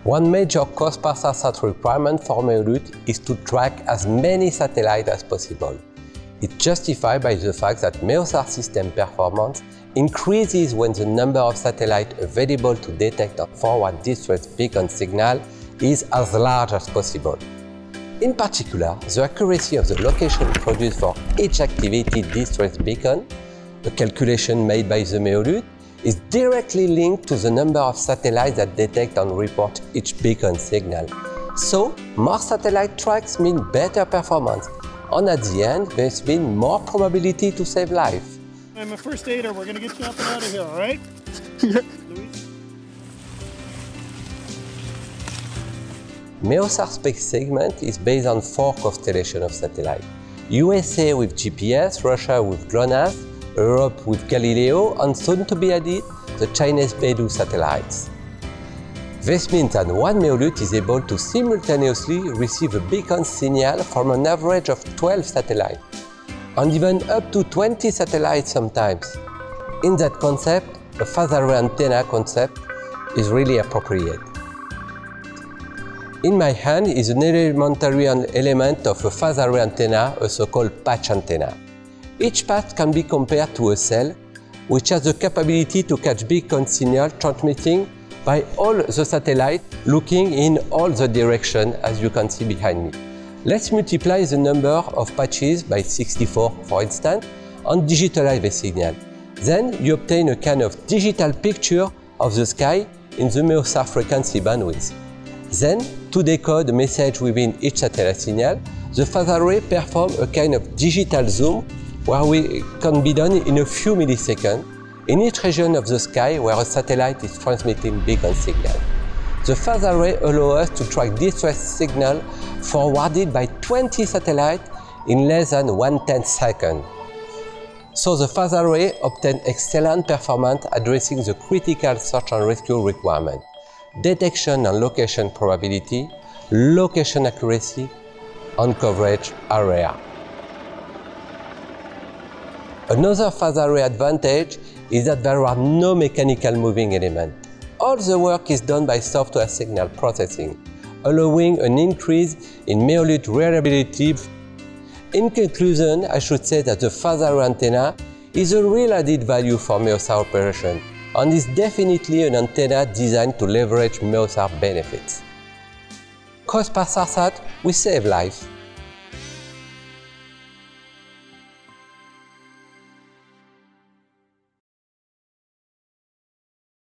One major cost per SARSAT requirement for MEOLUT is to track as many satellites as possible. It's justified by the fact that MEOSAR system performance increases when the number of satellites available to detect a forward distress beacon signal is as large as possible. In particular, the accuracy of the location produced for each activated distress beacon, a calculation made by the MEOLUT, is directly linked to the number of satellites that detect and report each beacon signal. So, more satellite tracks mean better performance, and at the end, this means more probability to save life. I'm a first aider. We're going to get you up and out of here, all right? MEOSAR space segment is based on 4 constellations of satellites. USA with GPS, Russia with GLONASS, Europe with Galileo, and soon to be added, the Chinese Beidou satellites. This means that one MEOLUT is able to simultaneously receive a beacon signal from an average of 12 satellites, and even up to 20 satellites sometimes. In that concept, a phased array antenna concept is really appropriate. In my hand is an elementary element of a phased array antenna, a so-called patch antenna. Each patch can be compared to a cell, which has the capability to catch beacon signal transmitting by all the satellites looking in all the directions, as you can see behind me. Let's multiply the number of patches by 64, for instance, and digitalize the signal. Then you obtain a kind of digital picture of the sky in the MEOSAR frequency bandwidth. Then, to decode the message within each satellite signal, the phased array performs a kind of digital zoom where we can be done in a few milliseconds in each region of the sky where a satellite is transmitting beacon signal. The phased array allows us to track distress signal forwarded by 20 satellites in less than 1/10 second. So the phased array obtains excellent performance addressing the critical search and rescue requirement: detection and location probability, location accuracy, and coverage area. Another phased array advantage is that there are no mechanical moving elements. All the work is done by software signal processing, allowing an increase in MEOLUT reliability. In conclusion, I should say that the phased array antenna is a real added value for MEOSAR operation and is definitely an antenna designed to leverage MEOSAR benefits. Cost per SARSAT, we save lives.